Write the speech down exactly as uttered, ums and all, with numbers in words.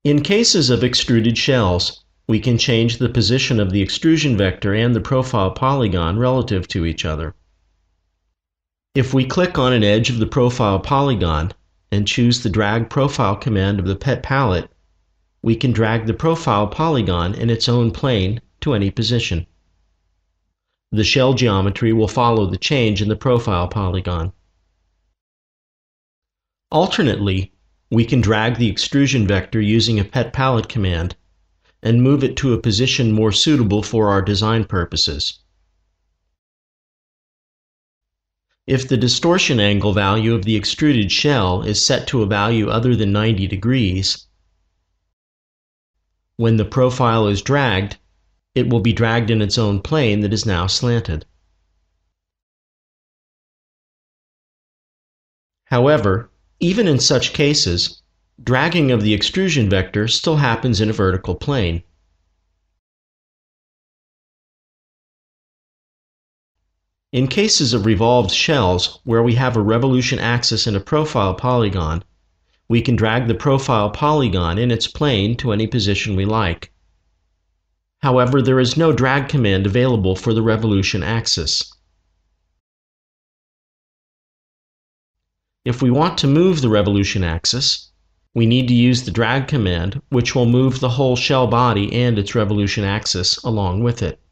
In cases of extruded shells, we can change the position of the extrusion vector and the profile polygon relative to each other. If we click on an edge of the profile polygon and choose the drag profile command of the pet palette, we can drag the profile polygon in its own plane to any position. The shell geometry will follow the change in the profile polygon. Alternately, we can drag the extrusion vector using a pet palette command and move it to a position more suitable for our design purposes. If the distortion angle value of the extruded shell is set to a value other than ninety degrees, when the profile is dragged, it will be dragged in its own plane that is now slanted. However, even in such cases, dragging of the extrusion vector still happens in a vertical plane. In cases of revolved shells where we have a revolution axis and a profile polygon, we can drag the profile polygon in its plane to any position we like. However, there is no drag command available for the revolution axis. If we want to move the revolution axis, we need to use the drag command, which will move the whole shell body and its revolution axis along with it.